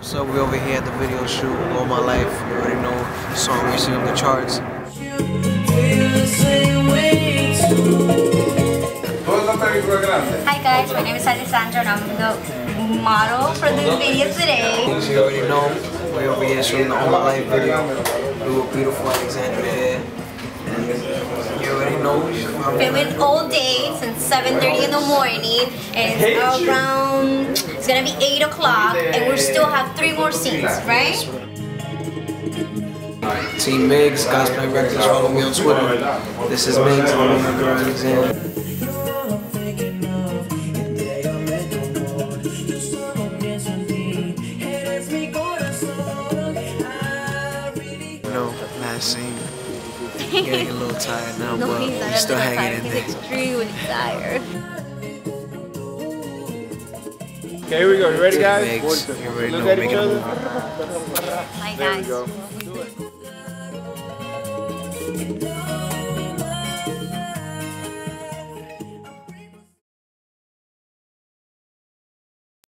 So we over here at the video shoot, All My Life. You already know the song reaching up the charts. Hi guys, my name is Alessandra and I'm the model for this video today. As you already know, we're over here shooting the All My Life video. We were beautiful Alexandra here. And you already know. Filming all day since 7:30 in the morning and it's around, it's gonna be 8 o'clock and we still have 3 more scenes, right? Team Migz, Cosplay Records, follow me on Twitter. This is Migz, I'm my girl Alexandra. Last scene. Getting a little tired now, No, but we're still hanging in there. He's extremely tired. Okay, here we go. You ready, guys? Migz, you already know, Look at make each it other. move. Hi There we guys. go.